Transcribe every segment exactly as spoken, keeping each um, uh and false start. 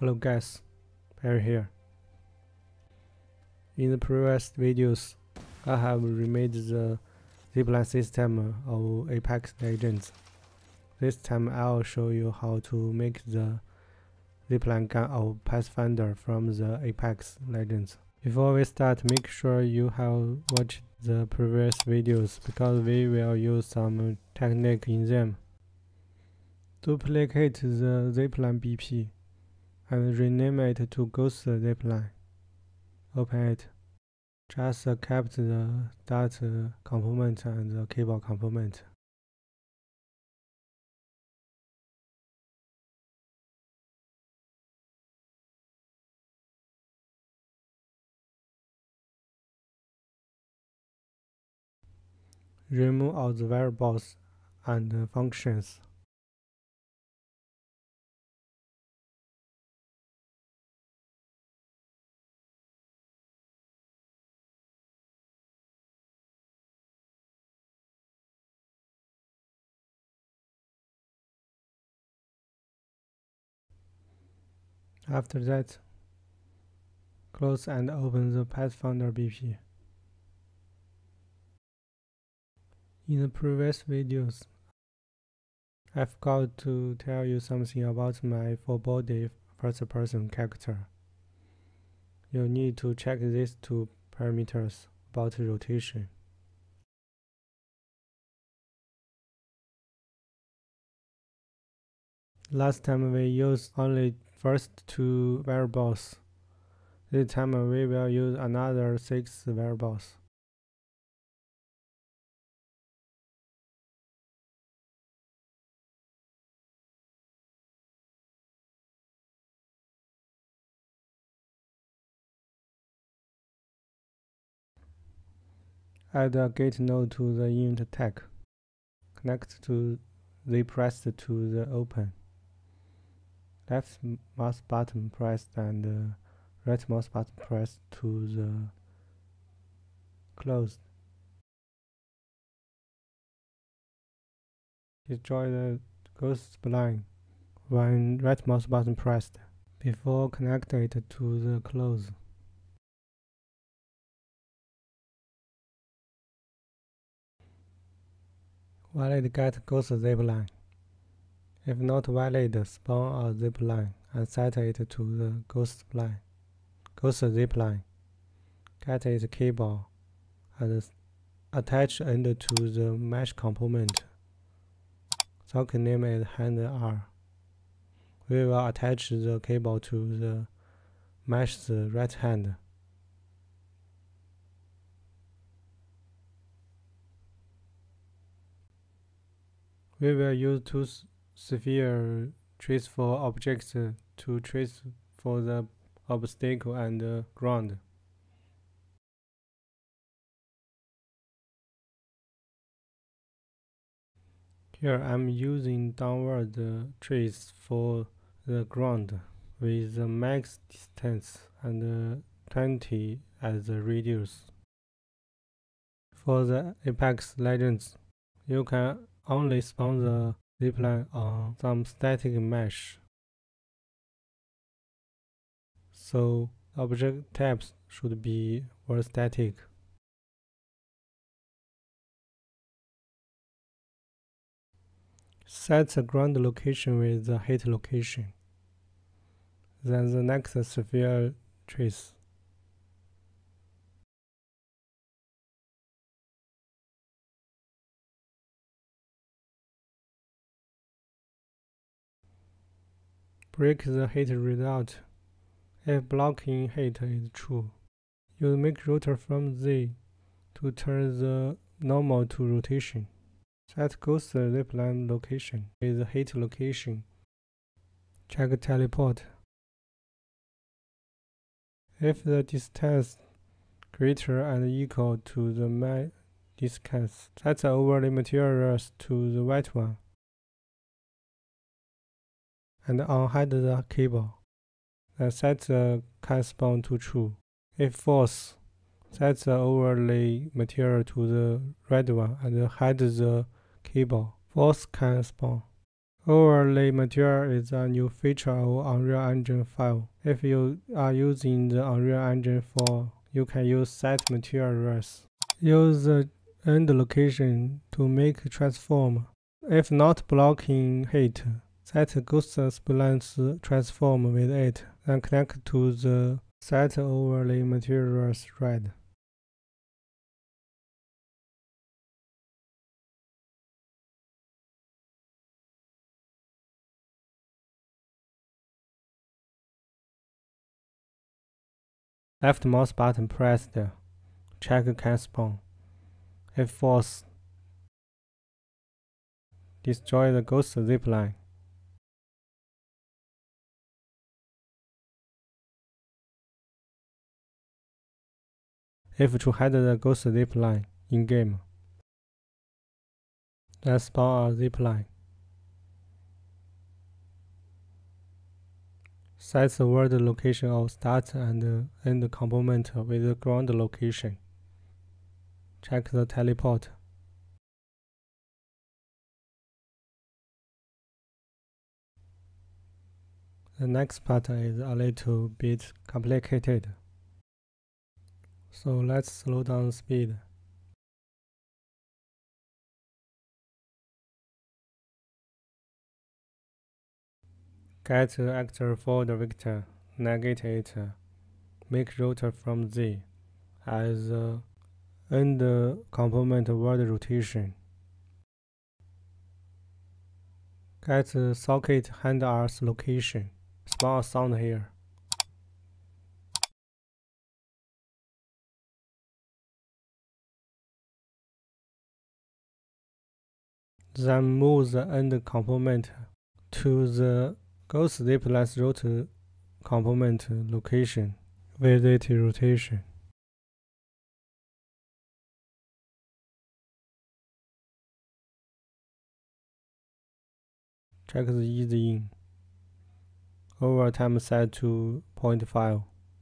Hello guys, Perry here. In the previous videos, I have remade the zipline system of Apex Legends. This time I'll show you how to make the zipline gun of Pathfinder from the Apex Legends. Before we start, make sure you have watched the previous videos because we will use some technique in them. Duplicate the zipline B P and rename it to Ghost Zipline. Open it. Just uh, kept the start uh, component and the cable component. Remove all the variables and uh, functions. After that, close and open the Pathfinder B P. In the previous videos, I forgot to tell you something about my full-body first-person character. You need to check these two parameters about rotation. Last time we used only first two variables. This time we will use another six variables. Add a gate node to the unit tag. Connect to the pressed to the open. Left mouse button pressed and uh, right mouse button pressed to the closed. Destroy the ghost spline when right mouse button pressed before connect it to the close. Valid get ghost zipline. If not valid, spawn a zipline and set it to the ghost line. Ghost zipline. Get its cable and attach end to the mesh component. Socket name is hand R. We will attach the cable to the mesh's right hand. We will use two sphere trace for objects to trace for the obstacle and uh, ground. Here I'm using downward uh, trace for the ground with the max distance and uh, twenty as the radius. For the Apex Legends, you can only spawn the zipline on some static mesh. So object types should be all static. Set the ground location with the hit location. Then the next sphere trace. Break the hit result if blocking hit is true. Use make rotor from Z to turn the normal to rotation. Set ghost zipline location with the hit location. Check teleport. If the distance greater and equal to the max distance, set the overlay materials to the white one. And unhide the cable. Then set the can spawn to true. If false, set the overlay material to the red one and hide the cable. False can spawn. Overlay material is a new feature of Unreal Engine five. If you are using the Unreal Engine four, you can use set materials. Use the end location to make transform. If not blocking it, set ghost splines transform with it, then connect to the set overlay materials thread. Left mouse button pressed, check can spawn. If false, destroy the ghost zipline. If true, hide the ghost zipline in game. Then spawn a zipline. Set the world location of start and end component with the ground location. Check the teleport. The next part is a little bit complicated, so let's slow down the speed. Get the actor for the vector, negate it, make rotor from Z as the end component world rotation. Get the socket handles location, spawn a sound here. Then move the end component to the ghost zipline root component location with its rotation. Check the easy in. Over time set to zero point five.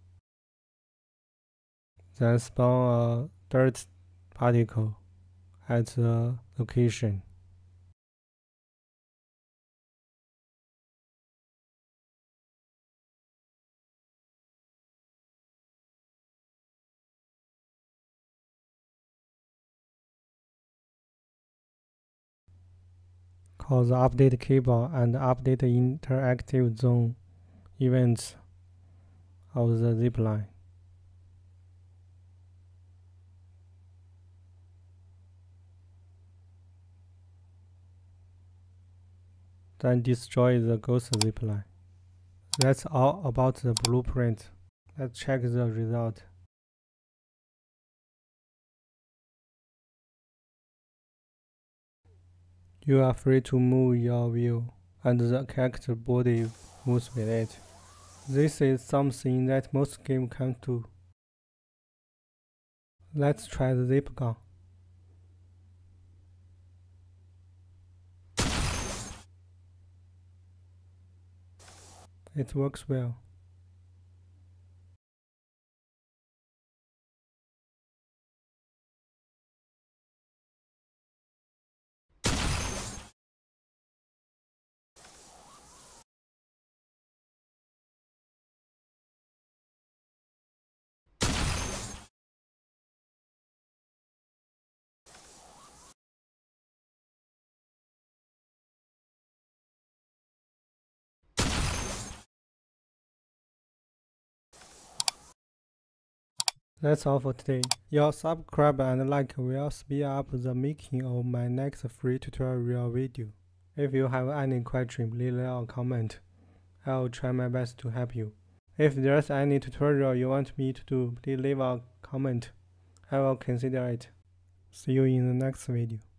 Then spawn a dirt particle at the location. Call the update cable and update interactive zone events of the zipline. Then destroy the ghost zipline. That's all about the blueprint. Let's check the result. You are free to move your view, and the character body moves with it. This is something that most games can't do. Let's try the zip gun. It works well. That's all for today. Your subscribe and like will speed up the making of my next free tutorial video. If you have any question, leave a comment. I will try my best to help you. If there's any tutorial you want me to do, please leave a comment. I will consider it. See you in the next video.